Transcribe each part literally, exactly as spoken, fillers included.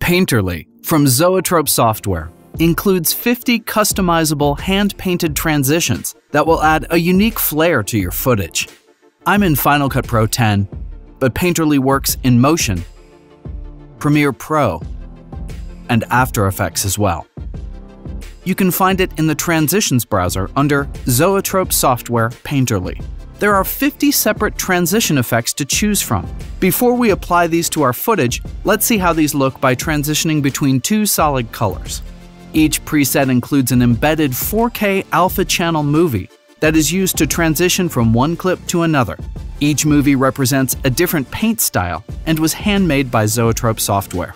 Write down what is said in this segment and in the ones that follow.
Painterly from Zoetrope Software includes fifty customizable hand-painted transitions that will add a unique flair to your footage. I'm in Final Cut Pro ten, but Painterly works in Motion, Premiere Pro, and After Effects as well. You can find it in the Transitions browser under Zoetrope Software Painterly. There are fifty separate transition effects to choose from. Before we apply these to our footage, let's see how these look by transitioning between two solid colors. Each preset includes an embedded four K alpha channel movie that is used to transition from one clip to another. Each movie represents a different paint style and was handmade by Zoetrope Software.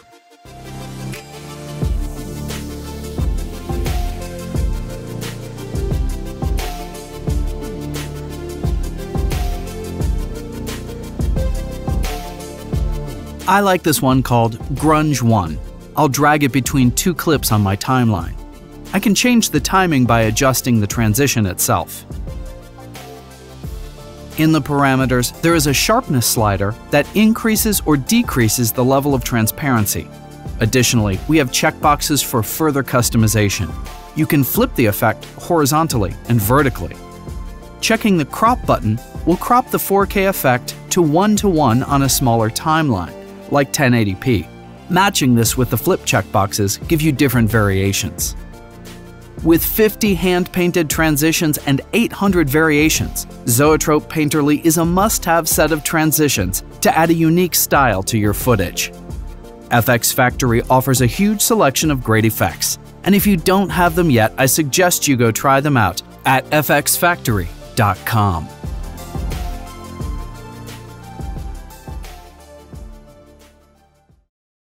I like this one called Grunge one. I'll drag it between two clips on my timeline. I can change the timing by adjusting the transition itself. In the parameters, there is a sharpness slider that increases or decreases the level of transparency. Additionally, we have checkboxes for further customization. You can flip the effect horizontally and vertically. Checking the crop button will crop the four K effect to one to one on a smaller timeline, like ten eighty p. Matching this with the flip checkboxes give you different variations. With fifty hand-painted transitions and eight hundred variations, Zoetrope Painterly is a must-have set of transitions to add a unique style to your footage. FxFactory offers a huge selection of great effects, and if you don't have them yet, I suggest you go try them out at F x factory dot com.